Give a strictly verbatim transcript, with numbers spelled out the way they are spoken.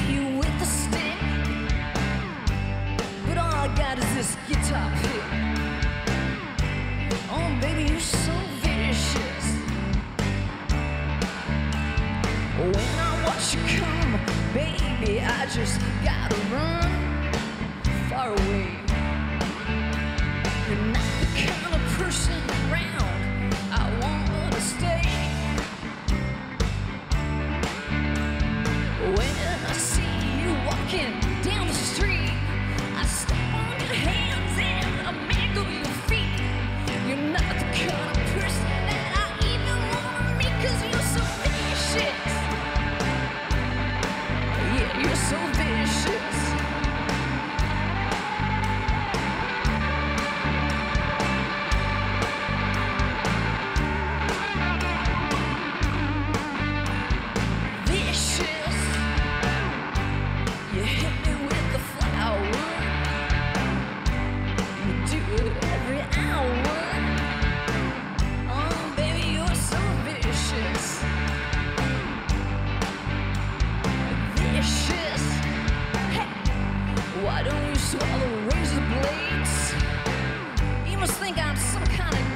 you with a stick, but all I got is this guitar pick. Oh, baby, you're so vicious. When I watch you come, baby, I just gotta run far away. You're not the kind of person around I want to stay. When I see you walking down the street, I step on your hands and I make up your feet. You're not the kind of person that I even wanna meet, 'cause you're so vicious. Yeah, you're so vicious. Vicious. You hit me with the flower. You do it every hour. Oh, baby, you're so vicious. Vicious. Hey, why don't you swallow razor blades? You must think I'm some kind of